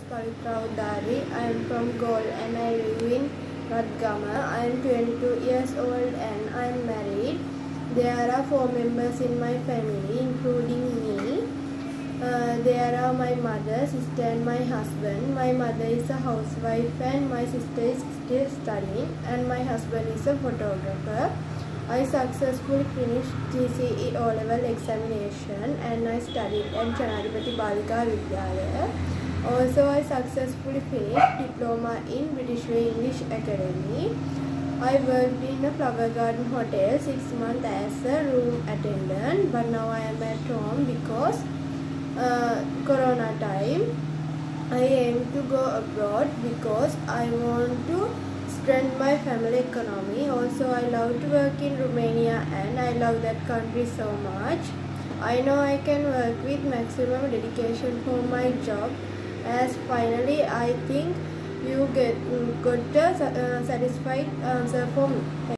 Pavitra Udari. I am from Galle and I live in Radgama. I am 22 years old and I am married. There are 4 members in my family, including me. There are my mother, sister and my husband. My mother is a housewife and my sister is still studying and my husband is a photographer. I successfully finished GCE O-level examination and I studied at Janadipati Balika Vidyalaya. Also, I successfully finished diploma in British Way English Academy. I worked in a Flower Garden Hotel 6 months as a room attendant, but now I am at home because Corona time. I aim to go abroad because I want to strengthen my family economy. Also, I love to work in Romania and I love that country so much. I know I can work with maximum dedication for my job. As finally, I think you got a satisfied answer for me.